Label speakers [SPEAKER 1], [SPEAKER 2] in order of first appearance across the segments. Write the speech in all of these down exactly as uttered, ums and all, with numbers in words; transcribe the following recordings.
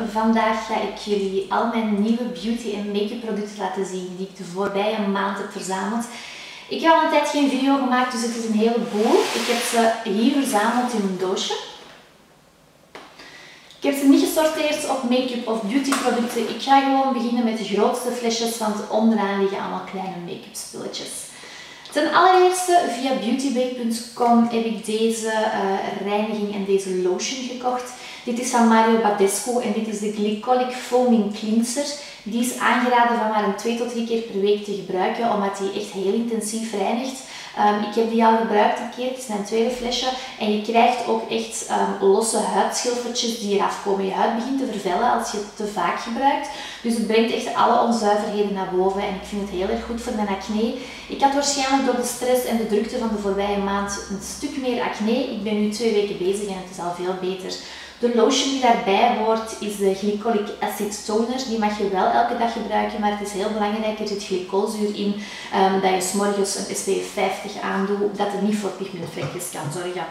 [SPEAKER 1] Vandaag ga ik jullie al mijn nieuwe beauty en make-up producten laten zien die ik de voorbije maand heb verzameld. Ik heb al een tijd geen video gemaakt, dus het is een heleboel. Ik heb ze hier verzameld in een doosje. Ik heb ze niet gesorteerd op make-up of beauty producten. Ik ga gewoon beginnen met de grootste flesjes, want onderaan liggen allemaal kleine make-up spulletjes. Ten allereerste, via beautybae punt com heb ik deze uh, reiniging en deze lotion gekocht. Dit is van Mario Badescu en dit is de Glycolic Foaming Cleanser. Die is aangeraden van maar een twee tot drie keer per week te gebruiken, omdat die echt heel intensief reinigt. Um, ik heb die al gebruikt een keer, het is mijn tweede flesje. En je krijgt ook echt um, losse huidschilfertjes die eraf komen. Je huid begint te vervellen als je het te vaak gebruikt. Dus het brengt echt alle onzuiverheden naar boven en ik vind het heel erg goed voor mijn acne. Ik had waarschijnlijk door de stress en de drukte van de voorbije maand een stuk meer acne. Ik ben nu twee weken bezig en het is al veel beter. De lotion die daarbij hoort is de Glycolic Acid Toner. Die mag je wel elke dag gebruiken, maar het is heel belangrijk, er zit glycolzuur in, um, dat je 's morgens een S P F vijftig aandoet, dat het niet voor pigmentvlekjes kan zorgen.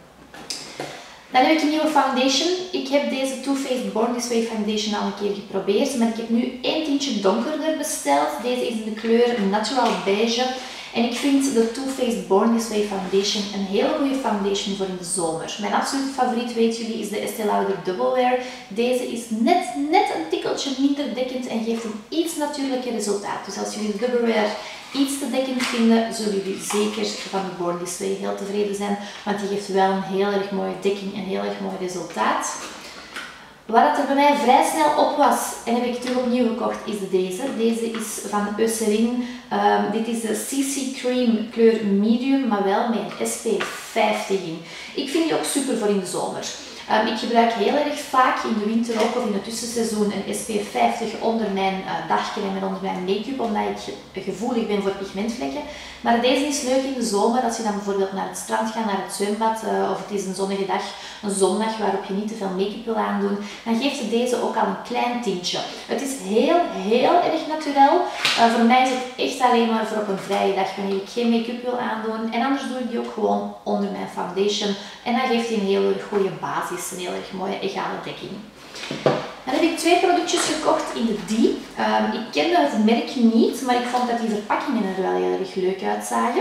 [SPEAKER 1] Dan heb ik een nieuwe foundation. Ik heb deze Too Faced Born This Way foundation al een keer geprobeerd, maar ik heb nu één tintje donkerder besteld. Deze is in de kleur Natural Beige. En ik vind de Too Faced Born This Way foundation een hele goede foundation voor in de zomer. Mijn absolute favoriet, weet jullie, is de Estée Lauder Double Wear. Deze is net, net een tikkeltje minder dekkend en geeft een iets natuurlijker resultaat. Dus als jullie de Double Wear iets te dekkend vinden, zullen jullie zeker van de Born This Way heel tevreden zijn. Want die geeft wel een heel erg mooie dekking en een heel erg mooi resultaat. Wat er bij mij vrij snel op was en heb ik terug opnieuw gekocht is deze. Deze is van Eucerin. Um, dit is de C C Cream kleur medium, maar wel met een S P F vijftig in. Ik vind die ook super voor in de zomer. Um, ik gebruik heel erg vaak in de winter ook of in het tussenseizoen een S P F vijftig onder mijn uh, dagcrème en onder mijn make-up, omdat ik gevoelig ben voor pigmentvlekken. Maar deze is leuk in de zomer als je dan bijvoorbeeld naar het strand gaat, naar het zwembad uh, of het is een zonnige dag, een zondag waarop je niet te veel make-up wil aandoen, dan geeft het deze ook al een klein tintje. Het is heel, heel erg naturel. Uh, voor mij is het echt alleen maar voor op een vrije dag wanneer ik geen make-up wil aandoen. En anders doe ik die ook gewoon onder mijn foundation. En dan geeft hij een heel erg goede basis, een heel erg mooie egale dekking. Dan heb ik twee productjes gekocht in de D. Um, ik kende het merk niet, maar ik vond dat die verpakkingen er wel heel erg leuk uitzagen.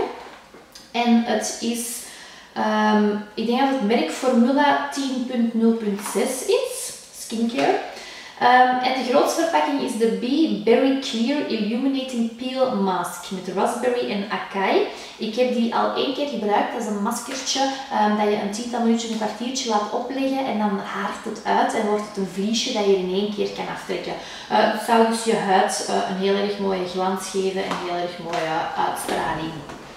[SPEAKER 1] En het is, um, ik denk dat het merk Formula tien punt nul punt zes is, skincare. Um, en de grootste verpakking is de B Berry Clear Illuminating Peel Mask met raspberry en acai. Ik heb die al één keer gebruikt. Dat is een maskertje um, dat je een tiental minuutjes, een kwartiertje laat opleggen en dan haart het uit en wordt het een vliesje dat je in één keer kan aftrekken. Uh, het zou dus je huid uh, een heel erg mooie glans geven en een heel erg mooie uitstraling.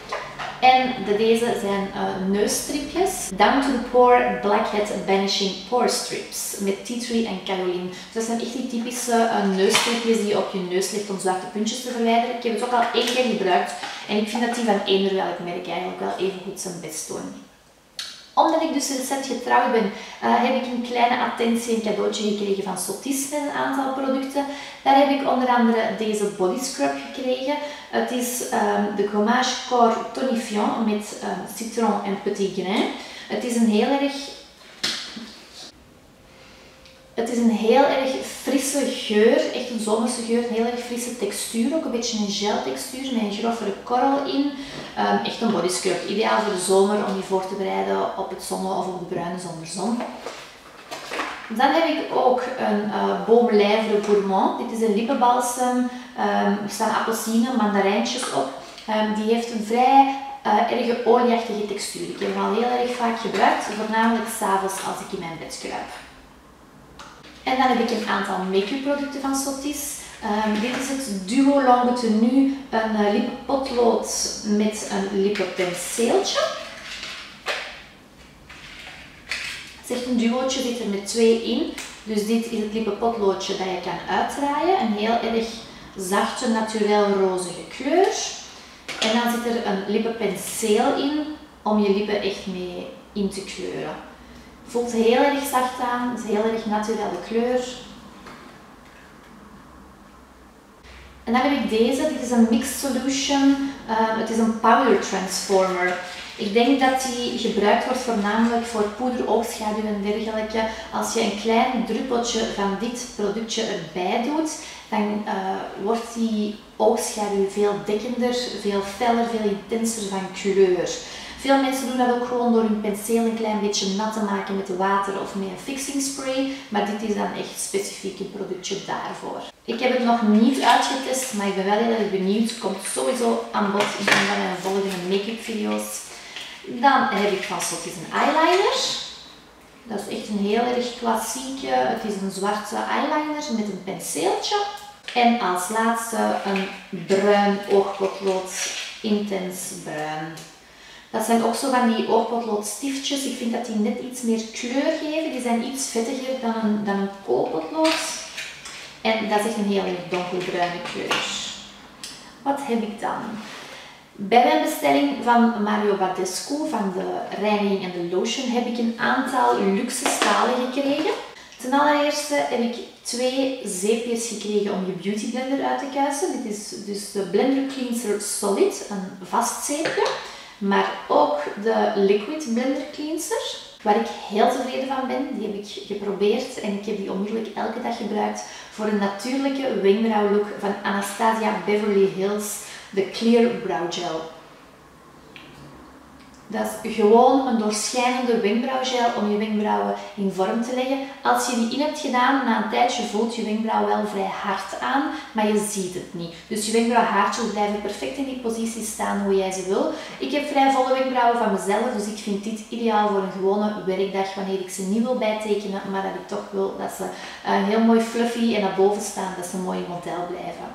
[SPEAKER 1] En de, deze zijn uh, neusstripjes. Down to the Pore Blackhead Banishing Pore Strips met tea tree en kaolin. Dus dat zijn echt die typische uh, neusstripjes die je op je neus legt om zwarte puntjes te verwijderen. Ik heb het ook al één keer gebruikt en ik vind dat die van eender welk merk eigenlijk wel even goed zijn best doen. Omdat ik dus receptgetrouw ben, uh, heb ik een kleine attentie en cadeautje gekregen van Sotis met een aantal producten. Daar heb ik onder andere deze body scrub gekregen. Het is um, de Gommage Corps Tonifiant met um, citron en petit grain. Het is een heel erg... Het is een heel erg frisse geur, echt een zomerse geur, een heel erg frisse textuur, ook een beetje een gel textuur met een grovere korrel in. Um, echt een body scrub, ideaal voor de zomer om je voor te bereiden op het zonne of op de bruine zomerzon. Dan heb ik ook een uh, Baume Lèvres Gourmand. Dit is een lippenbalsem, um, er staan appelsine, mandarijntjes op. Um, die heeft een vrij uh, erge olieachtige textuur. Ik heb hem al heel erg vaak gebruikt, voornamelijk 's avonds als ik in mijn bed kruip. En dan heb ik een aantal make-up producten van Sotis. Um, dit is het Duo Longue Tenue, een uh, lippenpotlood met een lippenpenseeltje. Het is echt een duootje, zit er met twee in. Dus dit is het lippenpotloodje dat je kan uitdraaien. Een heel erg zachte, naturel rozige kleur. En dan zit er een lippenpenseel in om je lippen echt mee in te kleuren. Voelt heel erg zacht aan, het is een heel erg naturele kleur. En dan heb ik deze, dit is een Mix Solution, uh, het is een Powder Transformer. Ik denk dat die gebruikt wordt voornamelijk voor poeder, oogschaduw en dergelijke. Als je een klein druppeltje van dit productje erbij doet, dan uh, wordt die oogschaduw veel dekkender, veel feller, veel intenser van kleur. Veel mensen doen dat ook gewoon door hun penseel een klein beetje nat te maken met water of met een fixing spray, maar dit is dan echt specifiek een productje daarvoor. Ik heb het nog niet uitgetest, maar ik ben wel heel erg benieuwd. Het komt sowieso aan bod in een van mijn volgende make-up video's. Dan heb ik van Sottis een eyeliner. Dat is echt een heel erg klassieke. Het is een zwarte eyeliner met een penseeltje. En als laatste een bruin oogpotlood, intens bruin. Dat zijn ook zo van die oogpotloodstiftjes. Ik vind dat die net iets meer kleur geven. Die zijn iets vettiger dan een, dan een koolpotlood. En dat is echt een heel erg donkerbruine kleur. Wat heb ik dan? Bij mijn bestelling van Mario Badescu, van de reiniging en de lotion, heb ik een aantal luxe stalen gekregen. Ten allereerste heb ik twee zeepjes gekregen om je beauty blender uit te kuisen. Dit is dus de Blender Cleanser Solid, een vast zeepje. Maar ook de Liquid Blender Cleanser, waar ik heel tevreden van ben. Die heb ik geprobeerd en ik heb die onmiddellijk elke dag gebruikt voor een natuurlijke wenkbrauwlook van Anastasia Beverly Hills, de Clear Brow Gel. Dat is gewoon een doorschijnende wenkbrauwgel om je wenkbrauwen in vorm te leggen. Als je die in hebt gedaan, na een tijdje voelt je wenkbrauw wel vrij hard aan, maar je ziet het niet. Dus je wenkbrauwhaartjes blijven perfect in die positie staan hoe jij ze wil. Ik heb vrij volle wenkbrauwen van mezelf, dus ik vind dit ideaal voor een gewone werkdag wanneer ik ze niet wil bijtekenen, maar dat ik toch wil dat ze uh, heel mooi fluffy en naar boven staan, dat ze mooi in model blijven.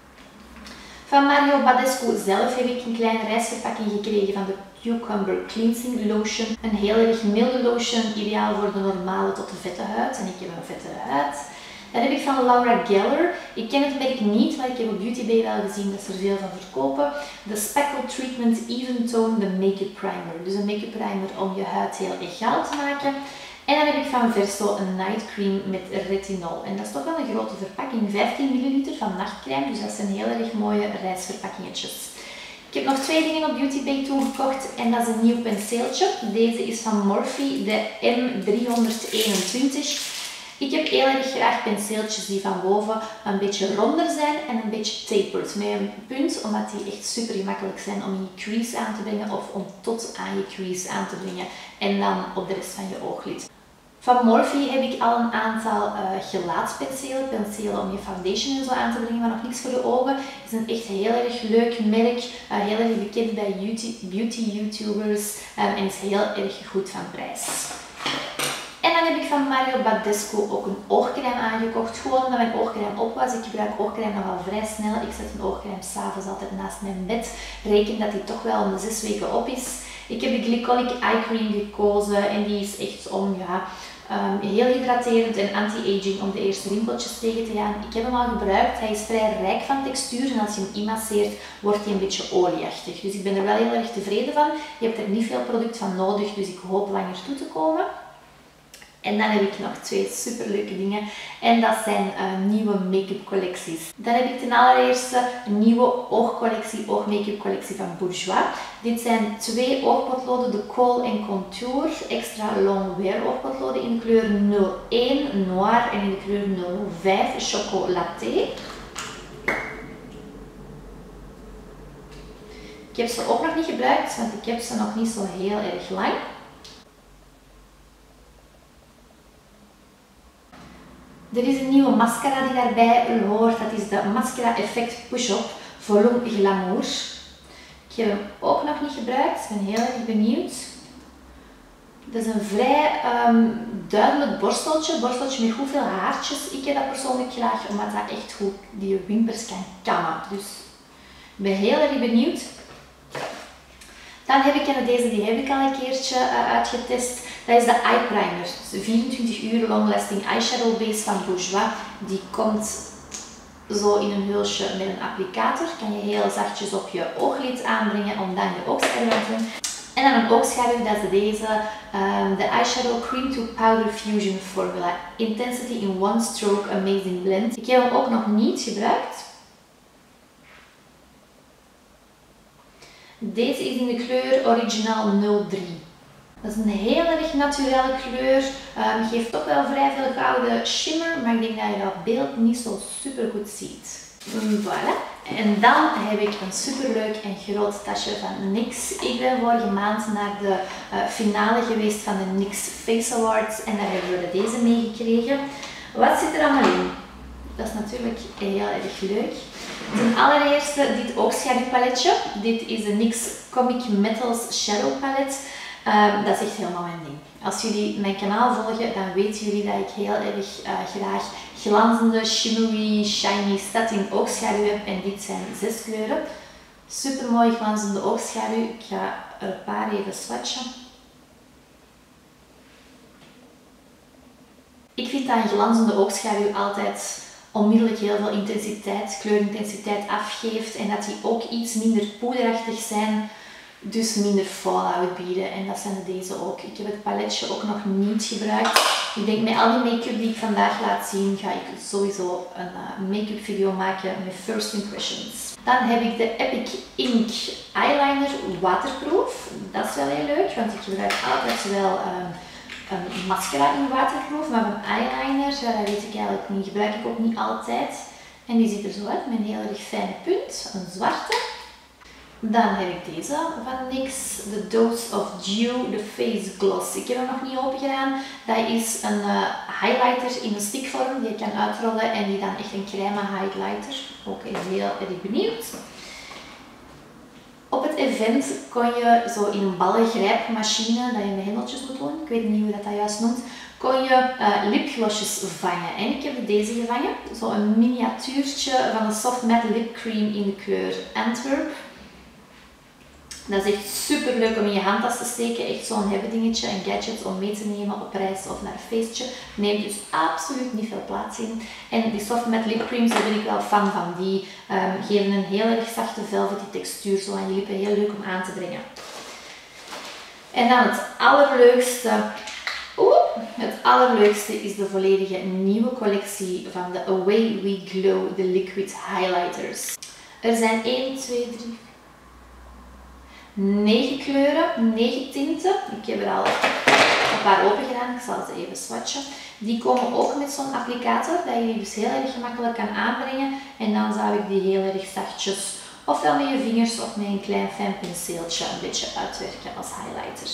[SPEAKER 1] Van Mario Badescu zelf heb ik een kleine reisverpakking gekregen van de Cucumber Cleansing Lotion. Een heel erg milde lotion, ideaal voor de normale tot de vette huid. En ik heb een vette huid. Dat heb ik van Laura Geller. Ik ken het merk niet, maar ik heb op Beauty Bay wel gezien dat ze er veel van verkopen. De Speckle Treatment Even Tone, de Make-up Primer. Dus een make-up primer om je huid heel egaal te maken. En dan heb ik van Verso een night cream met retinol. En dat is toch wel een grote verpakking, vijftien milliliter van nachtcrème. Dus dat zijn heel erg mooie reisverpakkingetjes. Ik heb nog twee dingen op Beauty Bay toegekocht en dat is een nieuw penseeltje. Deze is van Morphe, de M driehonderdeenentwintig. Ik heb heel erg graag penseeltjes die van boven een beetje ronder zijn en een beetje tapered met een punt, omdat die echt super gemakkelijk zijn om in je crease aan te brengen of om tot aan je crease aan te brengen en dan op de rest van je ooglid. Van Morphe heb ik al een aantal uh, gelaatspenselen, penselen om je foundation en zo aan te brengen, maar nog niks voor de ogen. Het is een echt heel erg leuk merk, uh, heel erg bekend bij beauty, beauty YouTubers um, en is heel erg goed van prijs. En dan heb ik van Mario Badescu ook een oogcrème aangekocht, gewoon omdat mijn oogcrème op was. Ik gebruik oogcrème nogal vrij snel. Ik zet een oogcrème s'avonds altijd naast mijn bed. Reken dat die toch wel om de zes weken op is. Ik heb de Glycolic Eye Cream gekozen en die is echt om ja, um, heel hydraterend en anti-aging om de eerste rimpeltjes tegen te gaan. Ik heb hem al gebruikt. Hij is vrij rijk van textuur en als je hem inmasseert wordt hij een beetje olieachtig. Dus ik ben er wel heel erg tevreden van. Je hebt er niet veel product van nodig, dus ik hoop langer toe te komen. En dan heb ik nog twee superleuke dingen en dat zijn uh, nieuwe make-up collecties. Dan heb ik ten allereerste een nieuwe oogcollectie, oog-make-up collectie van Bourjois. Dit zijn twee oogpotloden, de Kohl en Contour Extra Long Wear oogpotloden in de kleur nul één Noir en in de kleur nul vijf Chocolaté. Ik heb ze ook nog niet gebruikt, want ik heb ze nog niet zo heel erg lang. Er is een nieuwe mascara die daarbij hoort, dat is de Mascara Effect Push-Up Volume Glamour. Ik heb hem ook nog niet gebruikt, ik ben heel erg benieuwd. Dat is een vrij um, duidelijk borsteltje, borsteltje met goed veel haartjes. Ik heb dat persoonlijk graag, omdat dat echt goed die wimpers kan kammen. Dus ik ben heel erg benieuwd. Dan heb ik, en deze die heb ik al een keertje uh, uitgetest, dat is de Eye Primer. Dus de vierentwintig uur long lasting eyeshadow base van Bourjois. Die komt zo in een hulsje met een applicator. Kan je heel zachtjes op je ooglid aanbrengen om dan je oogschaduw aan te doen. En dan een oogschaduw, dat is deze, um, de Eyeshadow Cream to Powder Fusion Formula. Intensity in One Stroke Amazing Blend. Ik heb hem ook nog niet gebruikt. Deze is in de kleur Original nul drie. Dat is een heel erg naturele kleur. Um, geeft toch wel vrij veel gouden shimmer, maar ik denk dat je dat beeld niet zo super goed ziet. Voilà. En dan heb ik een superleuk en groot tasje van NYX. Ik ben vorige maand naar de uh, finale geweest van de NYX Face Awards en daar hebben we deze meegekregen. Wat zit er allemaal in? Dat is natuurlijk heel erg leuk. Ten allereerste dit oogschaduwpaletje. Dit is de NYX Comic Metals Shadow Palette. Um, dat is echt helemaal mijn ding. Als jullie mijn kanaal volgen, dan weten jullie dat ik heel erg uh, graag glanzende, shimmery, shiny satin oogschaduw heb. En dit zijn zes kleuren. Super mooi glanzende oogschaduw. Ik ga er een paar even swatchen. Ik vind dat een glanzende oogschaduw altijd onmiddellijk heel veel intensiteit, kleurintensiteit afgeeft. En dat die ook iets minder poederachtig zijn. Dus minder fallout bieden en dat zijn deze ook. Ik heb het paletje ook nog niet gebruikt. Ik denk met al die make-up die ik vandaag laat zien, ga ik sowieso een uh, make-up video maken met first impressions. Dan heb ik de Epic Ink Eyeliner waterproof. Dat is wel heel leuk, want ik gebruik altijd wel um, een mascara in waterproof, maar een eyeliner, ja, dat weet ik eigenlijk niet. Gebruik ik ook niet altijd. En die ziet er zo uit met een heel erg fijne punt, een zwarte. Dan heb ik deze van NYX, de Dose of Dew, de Face Gloss. Ik heb hem nog niet open gedaan. Dat is een uh, highlighter in een stickvorm die je kan uitrollen en die dan echt een crème highlighter. Ook heel erg benieuwd. Op het event kon je zo in een ballengrijpmachine, dat je met hendeltjes moet doen, ik weet niet hoe dat, dat juist noemt, kon je uh, lipglossjes vangen. En ik heb deze gevangen. Zo'n miniatuurtje van de Soft Matte Lip Cream in de kleur Antwerp. Dat is echt super leuk om in je handtas te steken. Echt zo'n hebbedingetje, een gadget om mee te nemen op reis of naar een feestje. Neemt dus absoluut niet veel plaats in. En die Soft Matte Lip Creams, daar ben ik wel fan van. Die um, geven een heel erg zachte velvety textuur zo aan je lippen. Heel leuk om aan te brengen. En dan het allerleukste. Oeh, het allerleukste is de volledige nieuwe collectie van de Away We Glow, de Liquid Highlighters. Er zijn één, twee, drie... negen kleuren, negen tinten. Ik heb er al een paar open gedaan, ik zal ze even swatchen. Die komen ook met zo'n applicator, dat je die dus heel erg gemakkelijk kan aanbrengen. En dan zou ik die heel erg zachtjes, ofwel met je vingers of met een klein fijn penseeltje, een beetje uitwerken als highlighter.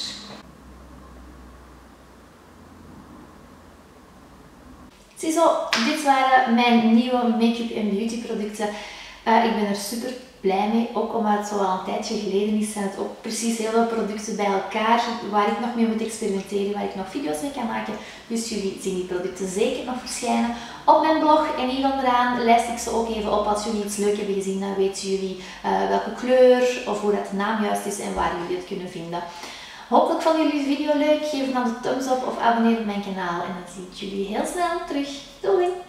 [SPEAKER 1] Ziezo, dit waren mijn nieuwe make-up en beauty producten. Uh, ik ben er super blij mee, ook omdat het zo al een tijdje geleden is, zijn het ook precies heel veel producten bij elkaar waar ik nog mee moet experimenteren, waar ik nog video's mee kan maken. Dus jullie zien die producten zeker nog verschijnen op mijn blog en hier onderaan lijst ik ze ook even op. Als jullie iets leuk hebben gezien, dan weten jullie uh, welke kleur of hoe dat de naam juist is en waar jullie het kunnen vinden. Hopelijk vonden jullie de video leuk, geef dan de thumbs up of abonneer op mijn kanaal en dan zie ik jullie heel snel terug. Doei!